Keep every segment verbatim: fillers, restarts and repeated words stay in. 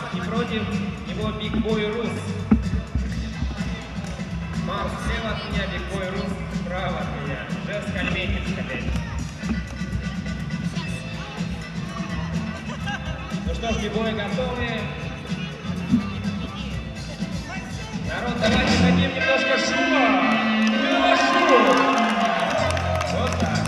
и против него Big Boy Rus. Марс слева от меня, Big Boy Rus справа от меня. Жест Кальметьевск опять. Ну что ж, бигбои готовы? Народ, давайте хотим немножко шума! Немного шума! Вот так.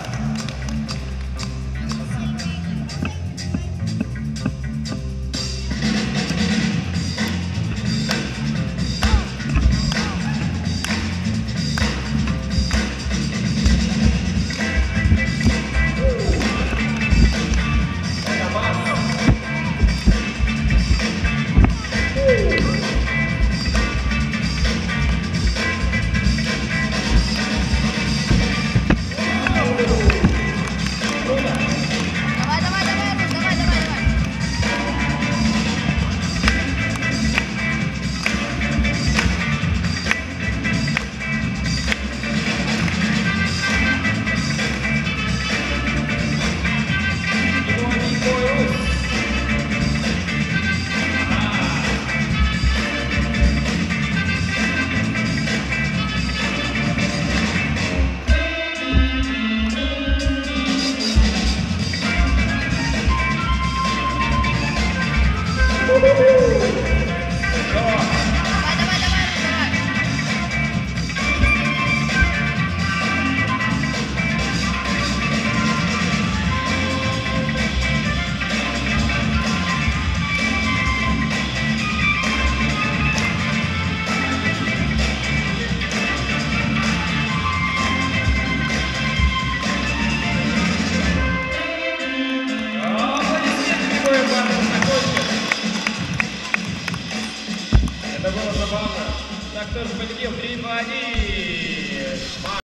Это было забавно. Так, кто же победил? три, два, один.